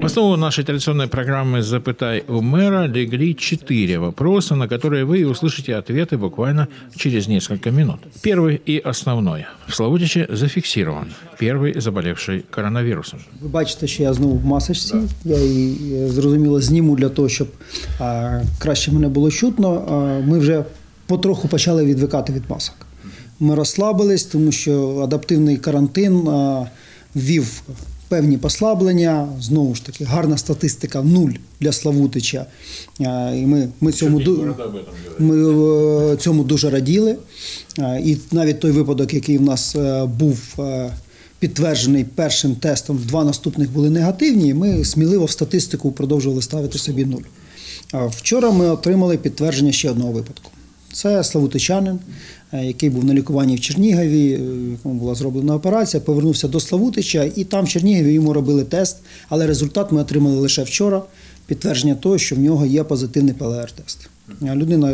В основу нашей традиционной программы «Запытай у мэра» легли 4 вопроса, на которые вы услышите ответы буквально через несколько минут. Первый и основной. В Славутичі зафіксирован перший заболевший коронавірусом. Ви бачите, що я знову в масочці. Я її, зрозуміло, зніму для того, щоб краще мене було чутно. Ми вже потроху почали відвикати від масок. Ми розслабились, тому що адаптивний карантин ввів певні послаблення. Знову ж таки, гарна статистика – 0 для Славутича. І ми цьому дуже раділи. І навіть той випадок, який в нас був підтверджений першим тестом, 2 наступних були негативні, ми сміливо в статистику продовжували ставити собі 0. Вчора ми отримали підтвердження ще одного випадку. Це славутичанин, який був на лікуванні в Чернігові, якому була зроблена операція, повернувся до Славутича, і там в Чернігові йому робили тест, але результат ми отримали лише вчора, підтвердження того, що в нього є позитивний ПЛР-тест. Людина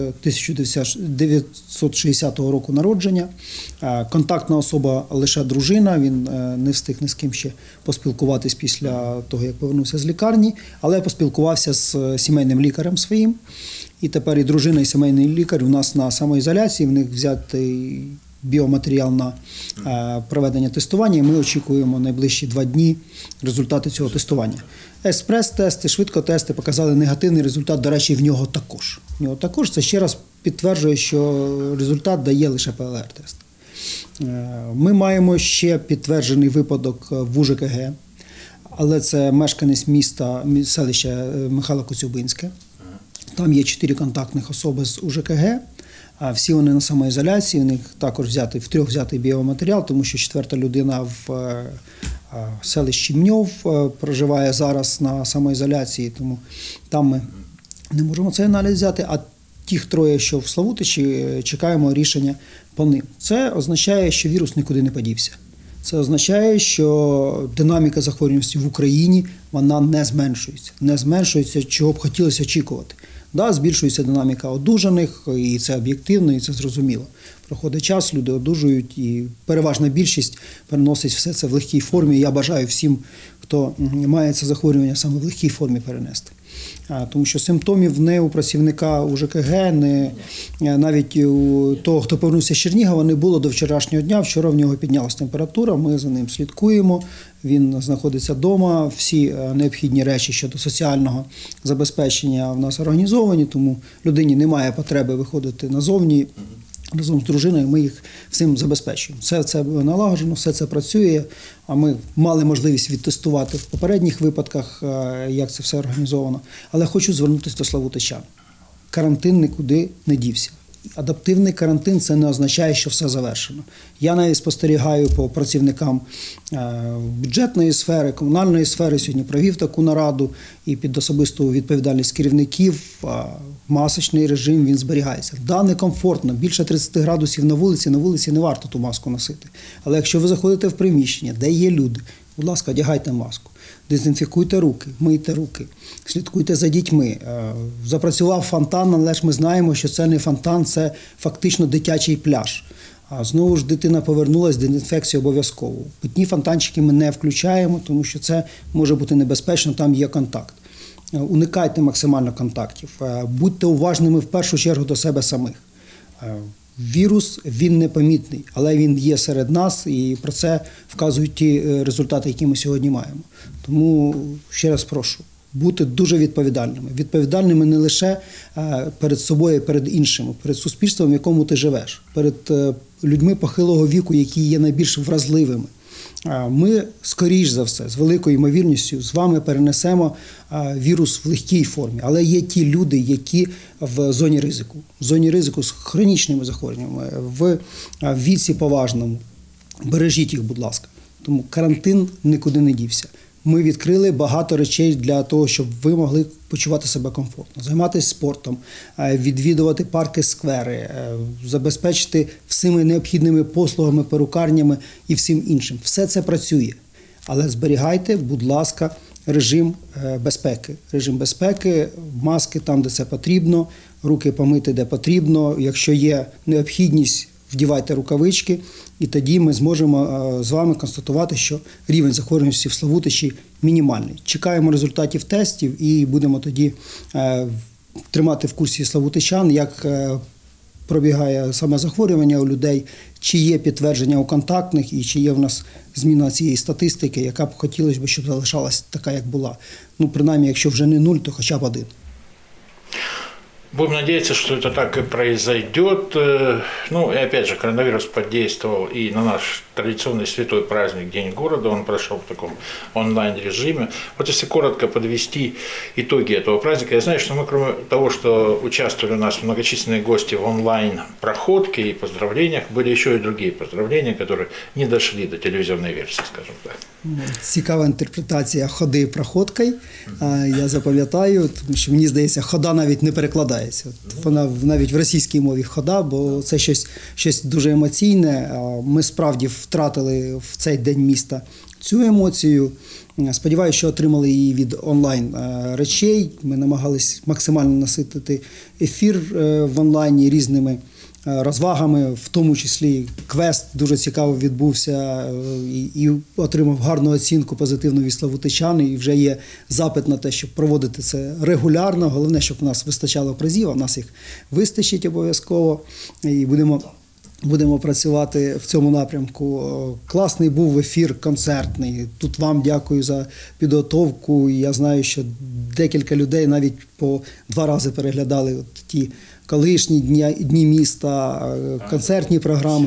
1960 року народження, контактна особа лише дружина, він не встиг ні з ким ще поспілкуватись після того, як повернувся з лікарні, але поспілкувався з сімейним лікарем своїм. І тепер і дружина, і сімейний лікар у нас на самоізоляції, в них взятий біоматеріал на проведення тестування, і ми очікуємо найближчі 2 дні результати цього тестування. Експрес-тести, швидкотести показали негативний результат, до речі, в нього також. В нього також це ще раз підтверджує, що результат дає лише ПЛР-тест. Ми маємо ще підтверджений випадок в УЖКГ, але це мешканець міста, селища Михайло Коцюбинське. Там є 4 контактних особи з УЖКГ, всі вони на самоізоляції, у них також в 3 взятий біоматеріал, тому що 4-та людина в селищі Мньов проживає зараз на самоізоляції, тому там ми не можемо цей аналіз взяти, а тих 3, що в Славутичі, чекаємо рішення по ним. Це означає, що вірус нікуди не подівся. Це означає, що динаміка захворюваності в Україні, вона не зменшується. Не зменшується, чого б хотілося очікувати. Да, збільшується динаміка одужаних, і це об'єктивно, і це зрозуміло. Проходить час, люди одужують, і переважна більшість переносить все це в легкій формі. Я бажаю всім, хто має це захворювання, саме в легкій формі перенести. Тому що симптомів не у працівника УЖКГ, не навіть у того, хто повернувся з Чернігова, не було до вчорашнього дня. Вчора в нього піднялась температура, ми за ним слідкуємо, він знаходиться вдома, всі необхідні речі щодо соціального забезпечення в нас організовані, тому людині немає потреби виходити назовні. Разом з дружиною ми їх всім забезпечуємо. Все це налагоджено, все це працює, а ми мали можливість відтестувати в попередніх випадках, як це все організовано. Але хочу звернутися до славутичан. Карантин нікуди не дівся. Адаптивний карантин – це не означає, що все завершено. Я навіть спостерігаю по працівникам бюджетної сфери, комунальної сфери. Сьогодні провів таку нараду і під особисту відповідальність керівників масочний режим, він зберігається. Да, некомфортно, більше 30 градусів на вулиці не варто ту маску носити. Але якщо ви заходите в приміщення, де є люди, будь ласка, одягайте маску. Дезінфікуйте руки, мийте руки, слідкуйте за дітьми. Запрацював фонтан, але ж ми знаємо, що це не фонтан, це фактично дитячий пляж. А знову ж дитина повернулася, дезінфекцію обов'язково. Питні фонтанчики ми не включаємо, тому що це може бути небезпечно, там є контакт. Уникайте максимально контактів, будьте уважними в першу чергу до себе самих. Вірус, він непомітний, але він є серед нас, і про це вказують ті результати, які ми сьогодні маємо. Тому ще раз прошу, бути дуже відповідальними. Відповідальними не лише перед собою, а перед іншими, перед суспільством, в якому ти живеш, перед людьми похилого віку, які є найбільш вразливими. Ми, скоріш за все, з великою ймовірністю з вами перенесемо вірус в легкій формі. Але є ті люди, які в зоні ризику з хронічними захворюваннями, в віці поважному. Бережіть їх, будь ласка. Тому карантин нікуди не дівся. Ми відкрили багато речей для того, щоб ви могли почувати себе комфортно, займатися спортом, відвідувати парки, сквери, забезпечити всіми необхідними послугами, перукарнями і всім іншим. Все це працює. Але зберігайте, будь ласка, режим безпеки. Режим безпеки, маски там, де це потрібно, руки помити, де потрібно. Якщо є необхідність, вдівайте рукавички. і тоді ми зможемо з вами констатувати, що рівень захворюваності в Славутичі мінімальний. Чекаємо результатів тестів і будемо тоді тримати в курсі славутичан, як пробігає саме захворювання у людей, чи є підтвердження у контактних і чи є в нас зміна цієї статистики, яка б хотілося б, щоб залишалась така, як була. Ну, принаймні, якщо вже не 0, то хоча б 1. Будем надеяться, что это так и произойдет. Ну, и опять же, коронавирус подействовал и на наш традиционный святой праздник День города. Он прошел в таком онлайн-режиме. Вот если коротко подвести итоги этого праздника. Я знаю, что мы, кроме того, что участвовали у нас многочисленные гости в онлайн-проходке и поздравлениях, были еще и другие поздравления, которые не дошли до телевизионной версии, скажем так. Цікава інтерпретація ходи проходкою. Я запам'ятаю, тому що мені здається, хода навіть не перекладається. Вона навіть в російській мові хода, бо це щось дуже емоційне. Ми справді втратили в цей день міста цю емоцію. Сподіваюся, що отримали її від онлайн речей. Ми намагались максимально наситити ефір в онлайні різними розвагами, в тому числі квест дуже цікаво відбувся і отримав гарну оцінку позитивну від славутичан, і вже є запит на те, щоб проводити це регулярно. Головне, щоб в нас вистачало призів, а в нас їх вистачить обов'язково, і будемо працювати в цьому напрямку. Класний був ефір концертний. Тут вам дякую за підготовку. Я знаю, що декілька людей навіть по 2 рази переглядали ті колишні дні міста, концертні програми.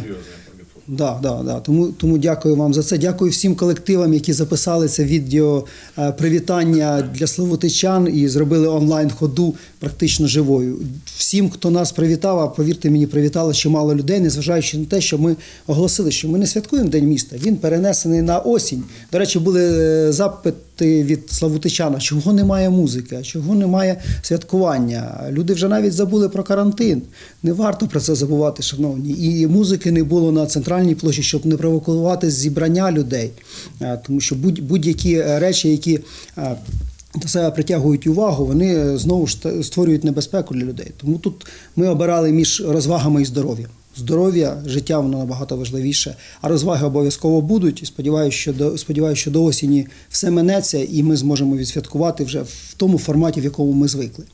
Да. Тому дякую вам за це. Дякую всім колективам, які записали це відео привітання для славутичан і зробили онлайн-ходу практично живою. Всім, хто нас привітав, а повірте мені, привітало чимало людей, незважаючи на те, що ми оголосили, що ми не святкуємо День міста, він перенесений на осінь. До речі, були запити від славутичана, чого немає музики, чого немає святкування. Люди вже навіть забули про карантин. Не варто про це забувати, шановні. І музики не було на центральній площі, щоб не провокувати зібрання людей. Тому що будь-які речі, які до себе притягують увагу, вони знову ж створюють небезпеку для людей. Тому тут ми обирали між розвагами і здоров'ям. Здоров'я, життя, воно набагато важливіше, а розваги обов'язково будуть. І сподіваюся, що до осені все минеться і ми зможемо відсвяткувати вже в тому форматі, в якому ми звикли.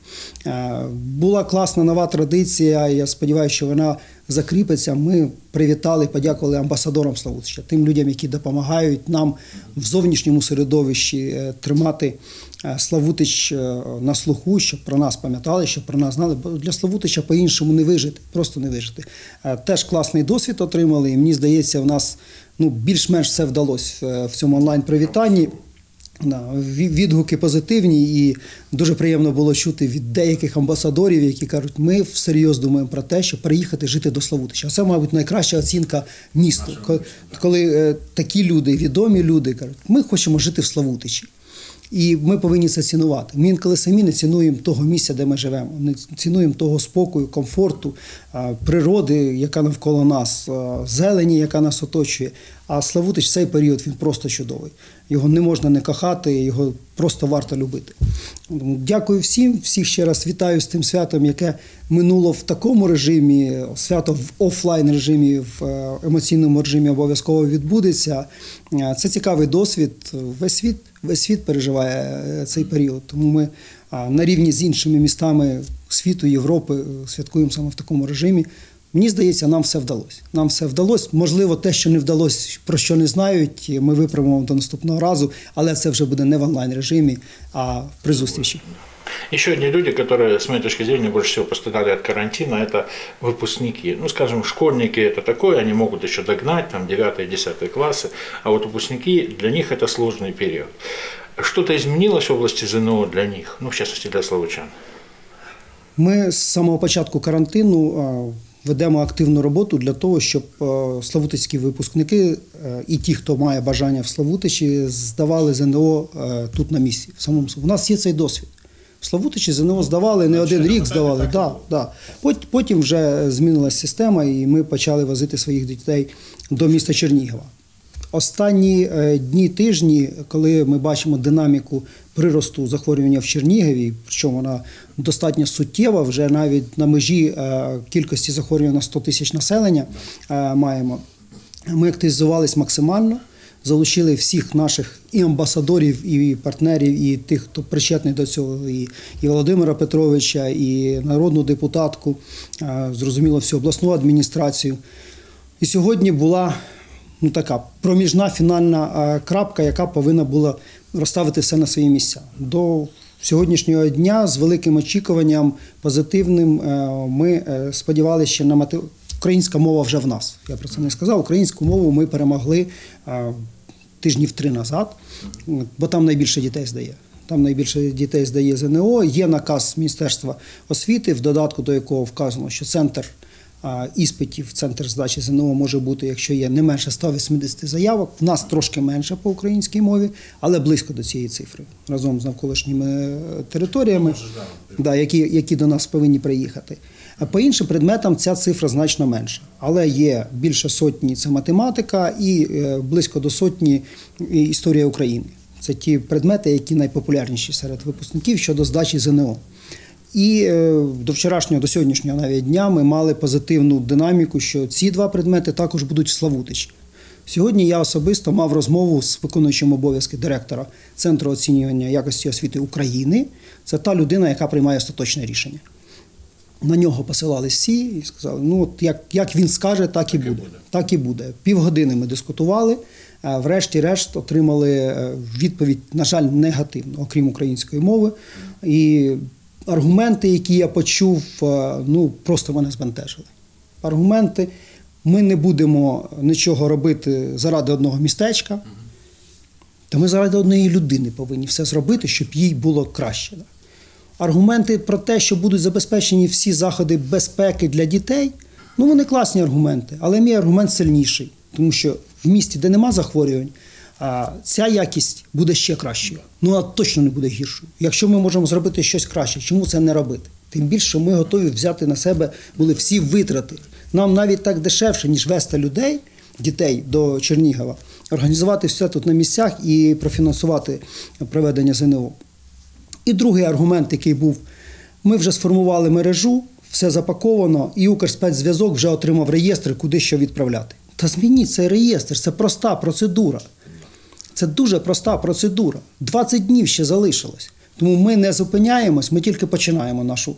Була класна нова традиція, я сподіваюся, що вона закріпиться. Ми привітали, подякували амбасадорам Славутича, тим людям, які допомагають нам в зовнішньому середовищі тримати Славутич на слуху, щоб про нас пам'ятали, щоб про нас знали. Бо для Славутича по-іншому не вижити, просто не вижити. Теж класний досвід отримали, і мені здається, в нас більш-менш все вдалося в цьому онлайн-привітанні. Відгуки позитивні, і дуже приємно було чути від деяких амбасадорів, які кажуть, ми всерйоз думаємо про те, щоб переїхати жити до Славутича. Це, мабуть, найкраща оцінка місту, коли такі люди, відомі люди кажуть, ми хочемо жити в Славутичі. І ми повинні це цінувати. Ми інколи самі не цінуємо того місця, де ми живемо. Не цінуємо того спокою, комфорту, природи, яка навколо нас, зелені, яка нас оточує. А Славутич в цей період, він просто чудовий. Його не можна не кохати, його просто варто любити. Дякую всіх ще раз вітаю з тим святом, яке минуло в такому режимі, свято в офлайн режимі, в емоційному режимі обов'язково відбудеться. Це цікавий досвід, весь світ переживає цей період, тому ми на рівні з іншими містами світу, Європи святкуємо саме в такому режимі. Мені здається, нам все вдалося. Нам все вдалося. Можливо, те, що не вдалося, про що не знають, ми виправимо до наступного разу, але це вже буде не в онлайн-режимі, а при зустрічі. Еще одни люди, которые, с моей точки зрения, больше всего пострадали от карантина, это выпускники. Ну, скажем, школьники это такое, они могут еще догнать, там, 9-10 классы, а вот выпускники, для них это сложный период. Что-то изменилось в области ЗНО для них, ну, в частности, для славутчан? Ми з самого початку карантину ведемо активну роботу для того, щоб славутицькі випускники і ті, хто має бажання в Славутичі, здавали ЗНО тут на місці. У нас є цей досвід. В Славутичі ЗНО здавали, не один рік здавали. Да. Потім вже змінилася система, і ми почали возити своїх дітей до міста Чернігова. Останні дні, тижні, коли ми бачимо динаміку приросту захворювання в Чернігові, причому вона достатньо суттєва, вже навіть на межі кількості захворювань на 100 тисяч населення маємо. Ми активізувались максимально, залучили всіх наших і амбасадорів, і партнерів, і тих, хто причетний до цього, і Володимира Петровича, і народну депутатку, зрозуміло, всю обласну адміністрацію. І сьогодні була така проміжна фінальна крапка, яка повинна була розставити все на свої місця. До сьогоднішнього дня з великим очікуванням позитивним ми сподівалися, що українська мова вже в нас. Я про це не сказав. Українську мову ми перемогли тижнів 3 назад, бо там найбільше дітей здає. Там найбільше дітей здає ЗНО. Є наказ Міністерства освіти, в додатку до якого вказано, що центр іспитів, центр здачі ЗНО може бути, якщо є не менше 180 заявок. В нас трошки менше по українській мові, але близько до цієї цифри. Разом з навколишніми територіями, які до нас повинні приїхати. А по іншим предметам ця цифра значно менша. Але є більше сотні – це математика і близько до сотні – історія України. Це ті предмети, які найпопулярніші серед випускників щодо здачі ЗНО. І до сьогоднішнього навіть дня ми мали позитивну динаміку, що ці 2 предмети також будуть в Славутичі. Сьогодні я особисто мав розмову з виконуючим обов'язки директора Центру оцінювання якості освіти України. Це та людина, яка приймає остаточне рішення. На нього посилали всі і сказали, як він скаже, так і буде. Так і буде. Півгодини ми дискутували, врешті-решт отримали відповідь, на жаль, негативну, окрім української мови. І аргументи, які я почув, просто мене збентежили. Аргументи: ми не будемо нічого робити заради одного містечка, та ми заради однієї людини повинні все зробити, щоб їй було краще. Аргументи про те, що будуть забезпечені всі заходи безпеки для дітей, вони класні аргументи, але мій аргумент сильніший, тому що в місті, де нема захворювань, ця якість буде ще кращою. Вона точно не буде гіршою. Якщо ми можемо зробити щось краще, чому це не робити? Тим більше ми готові взяти на себе були всі витрати. Нам навіть так дешевше, ніж вести дітей до Чернігова, організувати все тут на місцях і профінансувати проведення ЗНО. І другий аргумент, який був: ми вже сформували мережу, все запаковано, і Укрспецзв'язок вже отримав реєстр, куди що відправляти. Та змініть цей реєстр, це проста процедура. Це дуже проста процедура. 20 днів ще залишилось. Тому ми не зупиняємось, ми тільки починаємо нашу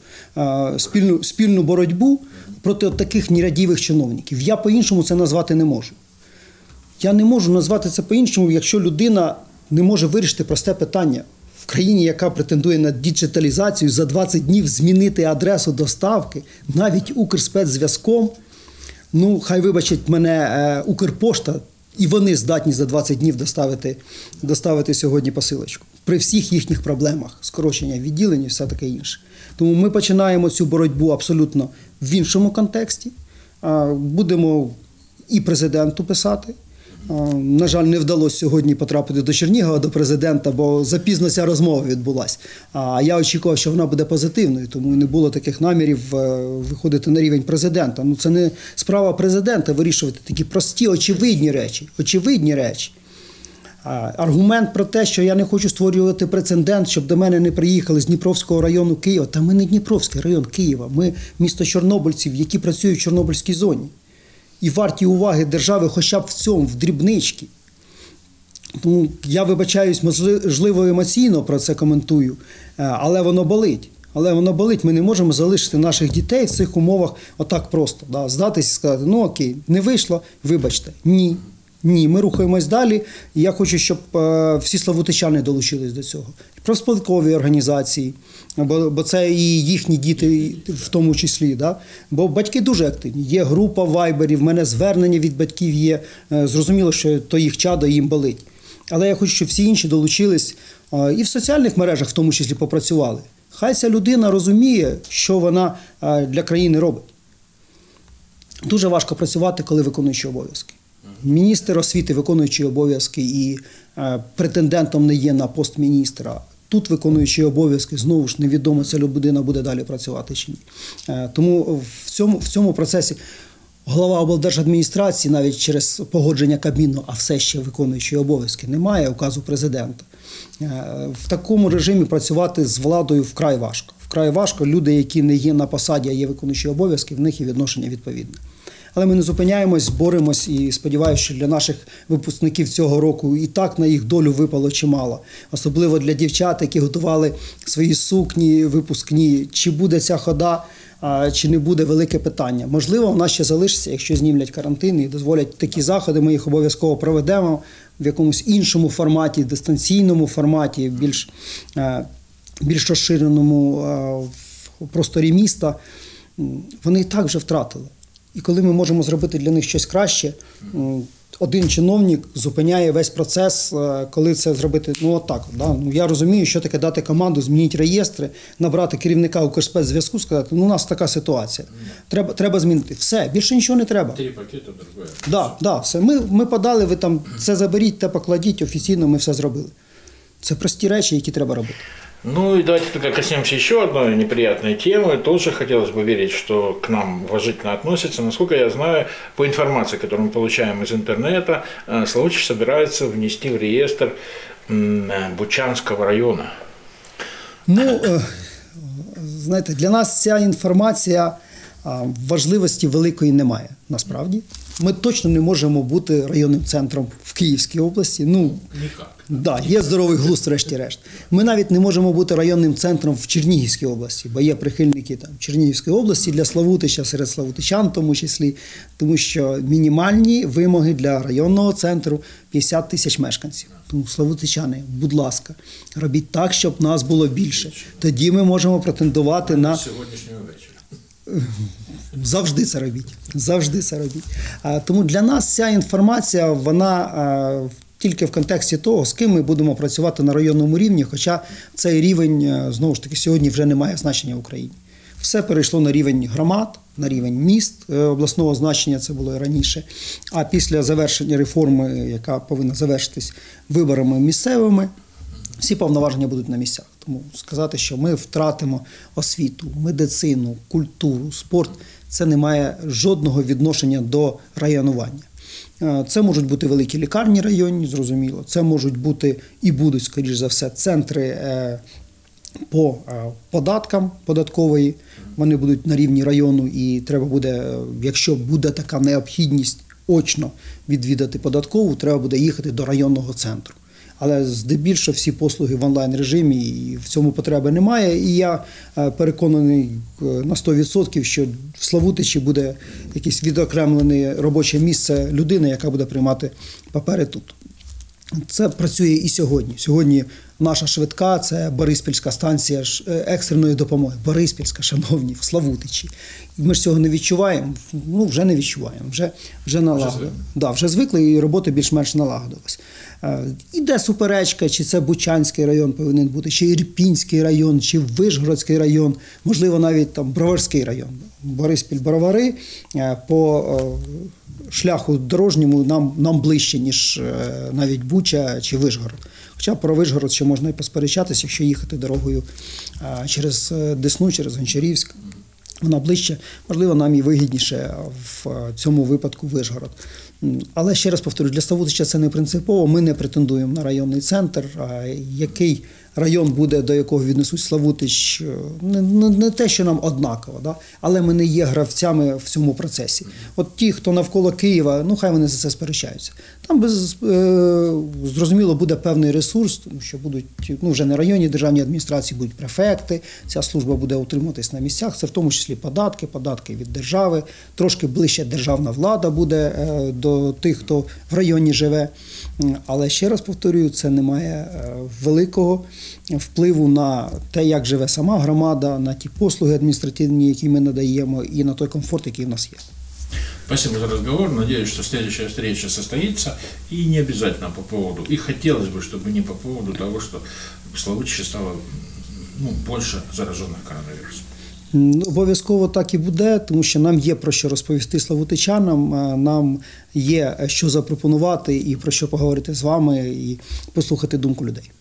спільну боротьбу проти таких нерадівих чиновників. Я по-іншому це назвати не можу. Я не можу назвати це по-іншому, якщо людина не може вирішити просте питання. В країні, яка претендує на діджиталізацію, за 20 днів змінити адресу доставки, навіть Укрспецзв'язком, хай вибачить мене Укрпошта, і вони здатні за 20 днів доставити сьогодні посилочку. При всіх їхніх проблемах, скорочення відділень і все таке інше. Тому ми починаємо цю боротьбу абсолютно в іншому контексті. Будемо і президенту писати. На жаль, не вдалося сьогодні потрапити до Чернігова, до президента, бо запізно ця розмова відбулася. А я очікував, що вона буде позитивною, тому і не було таких намірів виходити на рівень президента. Це не справа президента вирішувати такі прості, очевидні речі. Аргумент про те, що я не хочу створювати прецедент, щоб до мене не приїхали з Дніпровського району Києва. Та ми не Дніпровський район Києва, ми місто чорнобильців, які працюють в Чорнобильській зоні. І варті уваги держави хоча б в цьому, в дрібничці. Тому я вибачаюсь, можливо, емоційно про це коментую, але воно болить. Ми не можемо залишити наших дітей в цих умовах отак просто. Здатись і сказати, окей, не вийшло, вибачте. Ні, ми рухаємось далі. І я хочу, щоб всі славутичани долучились до цього. Профспілкові організації, бо це і їхні діти в тому числі. Бо батьки дуже активні. Є група вайберів, в мене звернення від батьків є. Зрозуміло, що то їх чадо, їм болить. Але я хочу, щоб всі інші долучились і в соціальних мережах в тому числі попрацювали. Хай ця людина розуміє, що вона для країни робить. Дуже важко працювати, коли виконуючий обов'язки. Міністр освіти, виконуючий обов'язки, і претендентом не є на пост міністра. Тут виконуючий обов'язки, знову ж невідомо, ця людина буде далі працювати чи ні. Тому в цьому процесі голова облдержадміністрації навіть через погодження Кабміну, а все ще виконуючий обов'язки, немає указу президента. В такому режимі працювати з владою вкрай важко. Вкрай важко. Люди, які не є на посаді, а є виконуючі обов'язки, в них і відношення відповідне. Але ми не зупиняємось, боремось і сподіваюся, що для наших випускників цього року і так на їх долю випало чимало. Особливо для дівчат, які готували свої сукні випускні. Чи буде ця хода, чи не буде, велике питання. Можливо, у нас ще залишиться, якщо знімлять карантин і дозволять такі заходи, ми їх обов'язково проведемо в якомусь іншому форматі, дистанційному форматі, більш розширеному в просторі міста. Вони і так вже втратили. І коли ми можемо зробити для них щось краще, один чиновник зупиняє весь процес, коли це зробити, отак. Да? Я розумію, що таке дати команду, змінити реєстри, набрати керівника Укрспецзв'язку, сказати, у нас така ситуація. Треба змінити. Все, більше нічого не треба. 3 пакети, другое. Да, все. Ми подали, ви там це заберіть, те покладіть, офіційно ми все зробили. Це прості речі, які треба робити. Ну и давайте только коснемся еще одной неприятной темы. Тоже хотелось бы верить, что к нам уважительно относятся. Насколько я знаю, по информации, которую мы получаем из интернета, Славутич собирается внести в реестр Бучанского района. Знаєте, для нас ця інформація важливості великої немає, насправді. Ми точно не можемо бути районним центром в Київській області. Ніяк. Да, є здоровий глузд, врешті-решт. Ми навіть не можемо бути районним центром в Чернігівській області, бо є прихильники Чернігівської області для Славутича, серед славутичан в тому числі, тому що мінімальні вимоги для районного центру 50 тисяч мешканців. Тому, славутичани, будь ласка, робіть так, щоб нас було більше. Тоді ми можемо претендувати на... Сьогоднішнього вечора. Завжди це робіть. Завжди це робіть. Тому для нас ця інформація, вона тільки в контексті того, з ким ми будемо працювати на районному рівні, хоча цей рівень, знову ж таки, сьогодні вже не має значення в Україні. Все перейшло на рівень громад, на рівень міст обласного значення, це було і раніше. А після завершення реформи, яка повинна завершитись виборами місцевими, всі повноваження будуть на місцях. Тому сказати, що ми втратимо освіту, медицину, культуру, спорт, це не має жодного відношення до районування. Це можуть бути великі лікарні районні, зрозуміло. Це можуть бути і будуть, скоріш за все, центри по податкам податкової. Вони будуть на рівні району і треба буде, якщо буде така необхідність очно відвідати податкову, треба буде їхати до районного центру. Але здебільшого всі послуги в онлайн-режимі, і в цьому потреби немає. І я переконаний на 100%, що в Славутичі буде якесь відокремлене робоче місце людини, яка буде приймати папери тут. Це працює і сьогодні. Сьогодні наша швидка – це Бориспільська станція екстреної допомоги. Бориспільська, шановні, в Славутичі. Ми ж цього не відчуваємо. Вже не відчуваємо. Вже налагодили. Вже звикли, і робота більш-менш налагодилась. Іде суперечка, чи це Бучанський район повинен бути, чи Ірпінський район, чи Вишгородський район, можливо, навіть там Броварський район. Бориспіль-Бровари по шляху дорожньому нам ближче, ніж навіть Буча чи Вишгород. Хоча про Вишгород ще можна і посперечатися, якщо їхати дорогою через Десну, через Гончарівськ. Вона ближче, можливо, нам і вигідніше в цьому випадку Вишгород. Але, ще раз повторю, для Славутича це не принципово, ми не претендуємо на районний центр. Який район буде, до якого віднесуть Славутич, не те, що нам однаково, да? Але ми не є гравцями в цьому процесі. От ті, хто навколо Києва, хай вони за це сперечаються. Там, зрозуміло, буде певний ресурс, тому що будуть, вже не районні державні адміністрації, будуть префекти, ця служба буде утримуватись на місцях, це в тому числі податки від держави, трошки ближче державна влада буде до тих, хто в районі живе. Але, ще раз повторюю, це не має великого впливу на те, як живе сама громада, на ті послуги адміністративні, які ми надаємо, і на той комфорт, який в нас є. Спасибо за разговор. Надеюсь, что следующая встреча состоится. И не обязательно по поводу, и хотелось бы, чтобы не по поводу того, что в Славутиче стало больше зараженных коронавирусом. Обов'язково так і буде, тому що нам є про що розповісти славутичанам, нам є що запропонувати і про що поговорити з вами, і послухати думку людей.